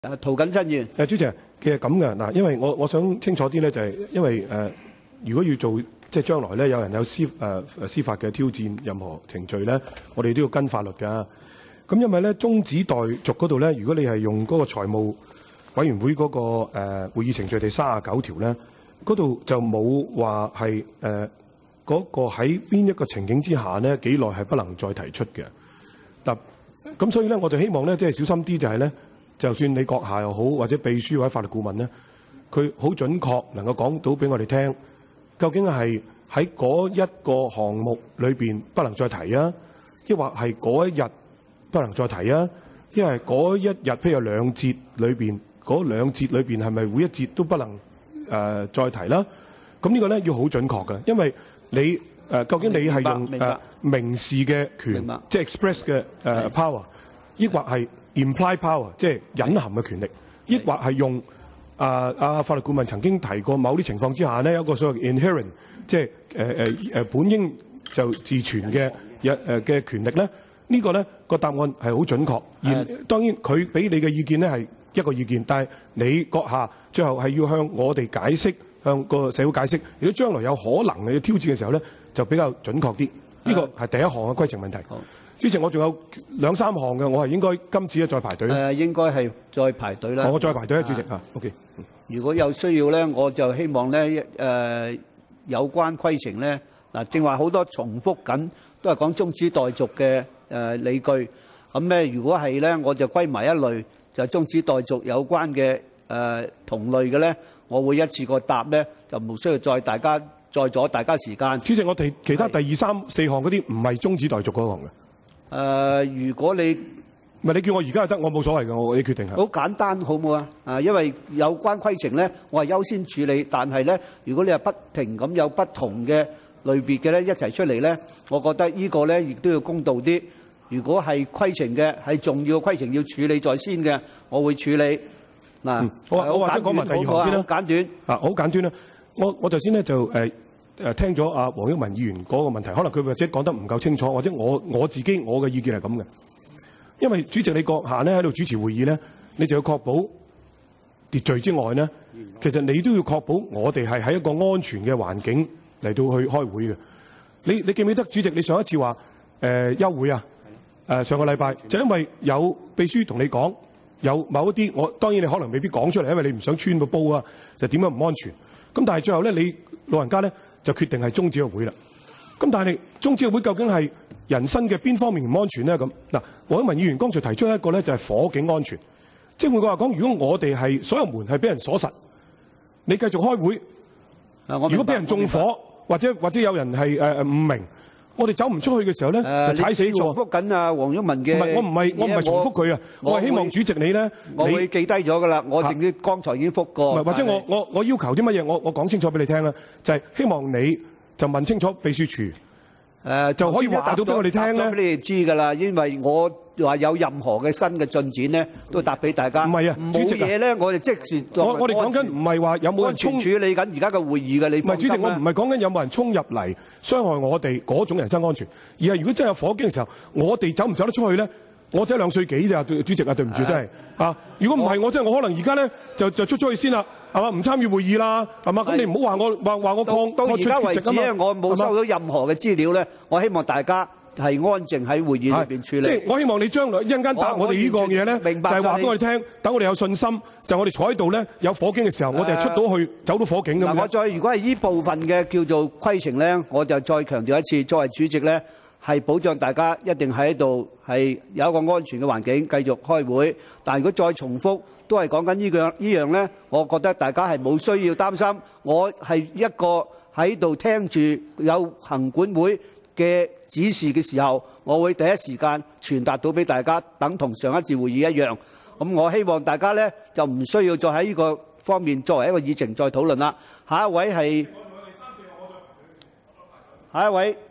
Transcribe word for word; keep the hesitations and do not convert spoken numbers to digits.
誒，涂謹申議員。 誒，主席，其實咁嘅嗱，因為我我想清楚啲咧，就係因為誒、呃，如果要做即係將來咧，有人有司誒誒、呃、司法嘅挑戰任何程序咧，我哋都要跟法律㗎。咁因為咧中止待續嗰度咧，如果你係用嗰個財務委員會嗰、那個誒、呃、會議程序第三十九條咧，嗰度就冇話係誒嗰個喺邊一個情景之下咧幾耐係不能再提出嘅。嗱，咁所以咧，我就希望咧，即係小心啲，就係咧。就算你閣下又好，或者秘書或者法律顧問咧，佢好準確能夠講到俾我哋聽，究竟係喺嗰一個項目裏邊不能再提啊，抑或係嗰一日不能再提啊，因為嗰一日譬如有兩節裏邊，嗰兩節裏邊係咪每一節都不能誒、呃、再提啦？咁呢個咧要好準確嘅，因為你誒、呃、究竟你係用誒、呃、明示嘅權，即係 express 嘅誒、呃、power， 抑或係implied power， 即係隱含嘅權力，抑或係用啊啊法律顧問曾經提過某啲情況之下呢，有一個所謂 inherent， 即係誒誒誒本應就自存嘅誒誒嘅權力咧。呢、這個咧個答案係好準確。而當然佢俾你嘅意見咧係一個意見，但係你閣下最後係要向我哋解釋，向個社會解釋。如果將來有可能嘅挑戰嘅時候咧，就比較準確啲。呢、這個係第一項嘅規程問題。主席，我仲有兩三項嘅，我係應該今次咧再排隊咧。 誒，應該係再排隊啦。 我再排隊啊，主席啊。OK。 如果有需要咧，我就希望咧誒有關規程咧嗱，正話好多重複緊，都係講中止待續嘅誒理據。咁咧，如果係咧，我就歸埋一類，就中止待續有關嘅誒同類嘅咧，我會一次過答咧，就唔需要再大家再阻大家時間。 主席，我哋其他第二三四項嗰啲唔係中止待續嗰項嘅。 誒、呃，如果你唔係你叫我而家就得，我冇所謂嘅，我你決定係。 好簡單，好唔好啊？啊，因為有關規程咧，我係優先處理，但係咧，如果你係不停咁有不同嘅類別嘅咧一齊出嚟咧，我覺得呢個咧亦都要公道啲。如果係規程嘅，係重要嘅規程要處理在先嘅，我會處理。嗱、 嗯，我我或者講埋第二項先啦。 簡短啊，好簡短啦。我我頭先咧就誒。呃誒聽咗阿黃毓民議員嗰個問題，可能佢或者講得唔夠清楚，或者我我自己我嘅意見係咁嘅。因為主席你閣下咧喺度主持會議咧，你就要確保秩序之外咧，其實你都要確保我哋係喺一個安全嘅環境嚟到去開會嘅。你你記唔記得主席你上一次話誒、呃、休會啊？誒、呃、上個禮拜就因為有秘書同你講有某一啲，我當然你可能未必講出嚟，因為你唔想穿個煲啊，就點樣唔安全。咁但係最後咧，你老人家咧。就決定係終止個會啦。咁但係終止個會究竟係人身嘅邊方面唔安全咧？咁嗱，黃毓民議員剛才提出一個咧，就係火警安全。即係換句話講，如果我哋係所有門係俾人鎖實，你繼續開會，如果俾人縱火或者或者有人係誒唔明，我哋走唔出去嘅時候咧，就踩死咗。 重複緊啊，黃毓民嘅。唔係，我唔係我唔係重複佢啊，我係希望主席你咧，我會記低咗㗎啦。我淨係剛才已經覆過。 唔係，或者我我我要求啲乜嘢？我我講清楚俾你聽啦，就係希望你就問清楚秘書處，誒就可以話到俾我哋聽咧。俾你哋知㗎啦，因為我話有任何嘅新嘅進展咧，都答俾大家。唔係啊，冇嘢咧，我哋即時。我我哋講緊唔係話有冇人衝處理緊而家嘅會議嘅，你唔係主席，我唔係講緊有冇人衝入嚟傷害我哋嗰種人身安全，而係如果真係有火警嘅時候，我哋走唔走得出去咧？我只係兩歲幾咋，主席啊，對唔住，真係啊！如果唔係我真係我可能而家咧就就出咗去先啦，係嘛？唔參與會議啦，係嘛？咁你唔好話我話話我抗到而家為止咧，我冇收到任何嘅資料咧，我希望大家係安靜喺會議裏邊處理。即係我希望你將來一陣間答我哋呢個嘢咧，就係話俾我哋聽，等我哋有信心，就我哋坐喺度咧，有火警嘅時候，我哋係出到去走到火警咁樣。嗱，我再如果係呢部分嘅叫做規程咧，我就再強調一次，作為主席咧。係保障大家一定喺度係有一個安全嘅環境繼續開會，但如果再重複都係講緊呢樣呢樣咧，我覺得大家係冇需要擔心。我係一個喺度聽住有行管會嘅指示嘅時候，我會第一時間傳達到俾大家，等同上一次會議一樣。咁我希望大家咧就唔需要再喺呢個方面作為一個議程再討論啦。下一位係下一位。